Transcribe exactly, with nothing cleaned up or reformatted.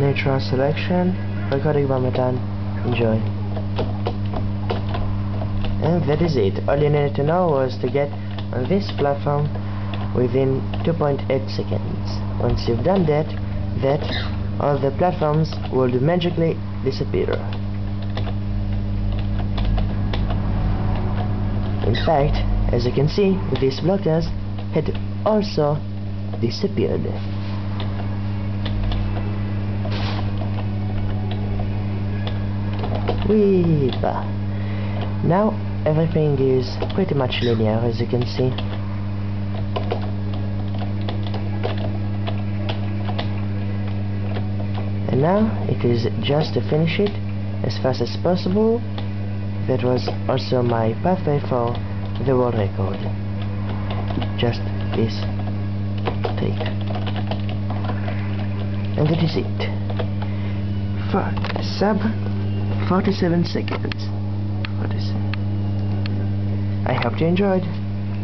Natural selection, recording by Matan. Enjoy. And that is it. All you needed to know was to get on this platform within two point eight seconds. Once you've done that, that all the platforms will magically disappear. In fact, as you can see, these blockers had also disappeared. Weeba. Now everything is pretty much linear, as you can see. And now it is just to finish it as fast as possible. That was also my pathway for the world record. Just this trick. And that is it. For sub forty-seven seconds. forty-seven. I hope you enjoyed.